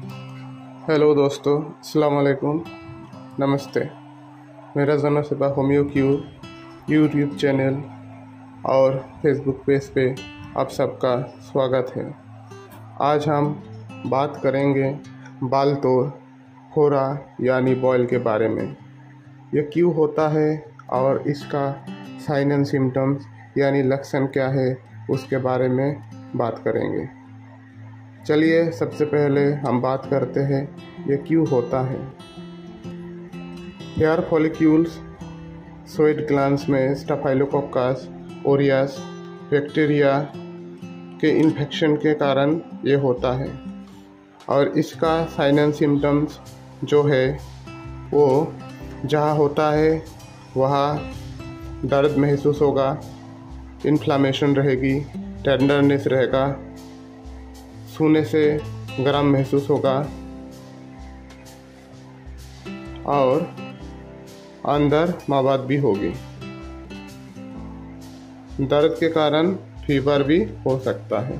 Hello दोस्तों, अस्सलाम वालेकुम, नमस्ते। मेरा जना सिपा होम्यो क्यूर यूट्यूब चैनल और फेसबुक पेज पे आप सबका स्वागत है। आज हम बात करेंगे बाल तोड़ होरा यानी बॉयल के बारे में। यह क्यों होता है और इसका साइन एंड सिम्टम्स यानी लक्षण क्या है उसके बारे में बात करेंगे। चलिए सबसे पहले हम बात करते हैं ये क्यों होता है। हेयर फॉलिक्यूल्स स्वेट ग्लैंड्स में स्टाफाइलोकोकस ओरियस बैक्टीरिया के इन्फेक्शन के कारण ये होता है और इसका साइन एंड सिम्टम्स जो है वो जहाँ होता है वहाँ दर्द महसूस होगा, इन्फ्लामेशन रहेगी, टेंडरनेस रहेगा, छूने से गर्म महसूस होगा और अंदर मवाद भी होगी। दर्द के कारण फीवर भी हो सकता है।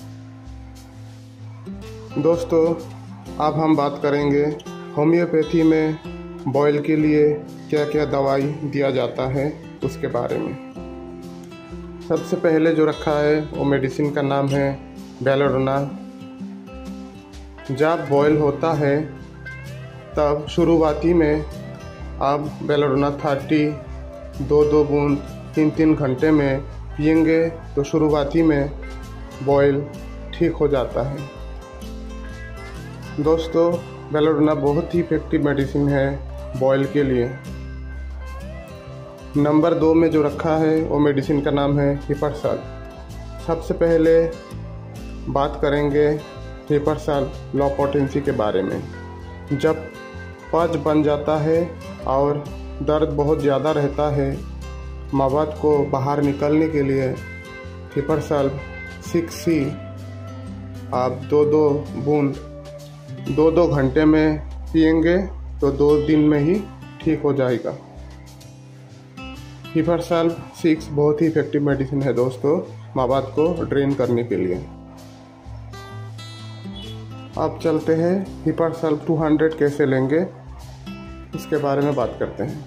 दोस्तों, अब हम बात करेंगे होम्योपैथी में बॉयल के लिए क्या क्या दवाई दिया जाता है उसके बारे में। सबसे पहले जो रखा है वो मेडिसिन का नाम है बेलाडोना। जब बॉयल होता है तब शुरुआती में आप बेलाडोना 30 दो बूंद 3 घंटे में पिएंगे तो शुरुआती में बॉयल ठीक हो जाता है। दोस्तों, बेलाडोना बहुत ही इफेक्टिव मेडिसिन है बॉयल के लिए। नंबर 2 में जो रखा है वो मेडिसिन का नाम है हिपरसाल। सबसे पहले बात करेंगे हिपरसाल लो पोटेंसी के बारे में। जब पज बन जाता है और दर्द बहुत ज़्यादा रहता है, मवाद को बाहर निकलने के लिए हिपरसाल 6C आप 2 बूंद 2 घंटे में पिएंगे तो 2 दिन में ही ठीक हो जाएगा। हिपरसाल 6 बहुत ही इफेक्टिव मेडिसिन है दोस्तों, मवाद को ड्रेन करने के लिए। अब चलते हैं हिपरसाल 200 कैसे लेंगे इसके बारे में बात करते हैं।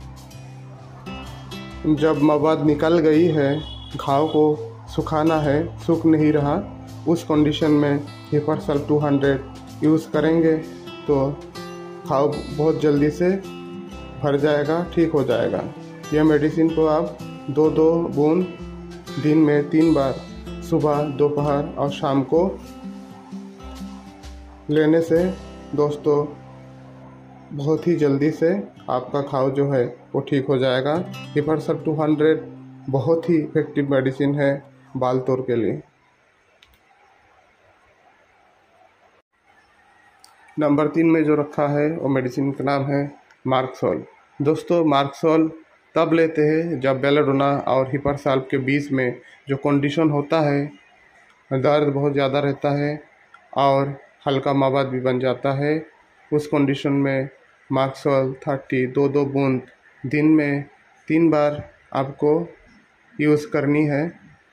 जब मवाद निकल गई है, घाव को सुखाना है, सूख नहीं रहा, उस कंडीशन में हिपरसाल 200 यूज़ करेंगे तो घाव बहुत जल्दी से भर जाएगा, ठीक हो जाएगा। यह मेडिसिन को आप 2 बूंद दिन में 3 बार सुबह, दोपहर और शाम को लेने से दोस्तों बहुत ही जल्दी से आपका घाव जो है वो ठीक हो जाएगा। हिपरसाल 200 बहुत ही इफेक्टिव मेडिसिन है बाल तोड़ के लिए। नंबर 3 में जो रखा है वो मेडिसिन का नाम है मार्कसोल। दोस्तों, मार्कसोल तब लेते हैं जब बेलाडोना और हिपरसाल के बीच में जो कंडीशन होता है, दर्द बहुत ज़्यादा रहता है और हल्का मवाद भी बन जाता है। उस कंडीशन में मार्कसोल 30 2 बूंद दिन में 3 बार आपको यूज़ करनी है,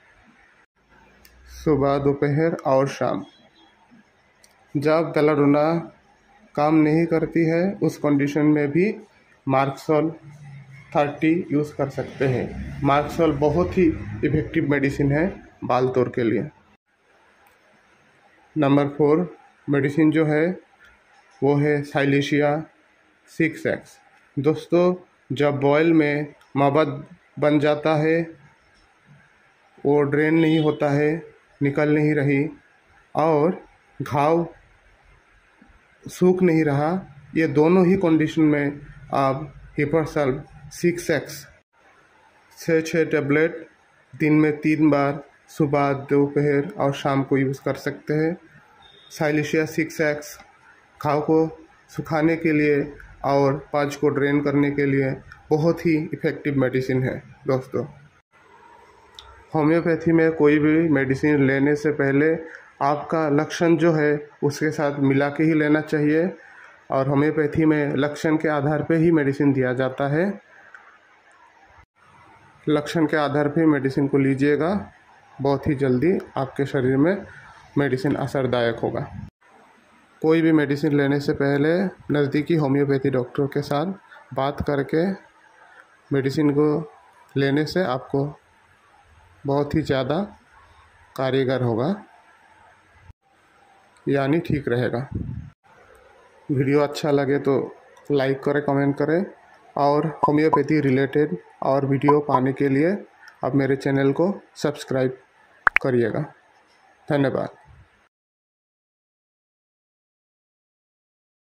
सुबह, दोपहर और शाम। जब बेलाडोना काम नहीं करती है उस कंडीशन में भी मार्कसोल 30 यूज़ कर सकते हैं। मार्कसोल बहुत ही इफेक्टिव मेडिसिन है बाल तोड़ के लिए। नंबर 4 मेडिसिन जो है वो है साइलेशिया 6X। दोस्तों, जब बॉयल में मवाद बन जाता है, वो ड्रेन नहीं होता है, निकल नहीं रही और घाव सूख नहीं रहा, ये दोनों ही कंडीशन में आप हिपरसाल 6X 6 टेबलेट दिन में 3 बार सुबह, दोपहर और शाम को यूज़ कर सकते हैं। साइलेशिया 6X घाव को सुखाने के लिए और पज को ड्रेन करने के लिए बहुत ही इफ़ेक्टिव मेडिसिन है। दोस्तों, होम्योपैथी में कोई भी मेडिसिन लेने से पहले आपका लक्षण जो है उसके साथ मिला के ही लेना चाहिए और होम्योपैथी में लक्षण के आधार पे ही मेडिसिन दिया जाता है। लक्षण के आधार पे मेडिसिन को लीजिएगा, बहुत ही जल्दी आपके शरीर में मेडिसिन असरदायक होगा। कोई भी मेडिसिन लेने से पहले नज़दीकी होम्योपैथी डॉक्टर के साथ बात करके मेडिसिन को लेने से आपको बहुत ही ज़्यादा कारगर होगा, यानी ठीक रहेगा। वीडियो अच्छा लगे तो लाइक करें, कमेंट करें और होम्योपैथी रिलेटेड और वीडियो पाने के लिए आप मेरे चैनल को सब्सक्राइब करिएगा। धन्यवाद।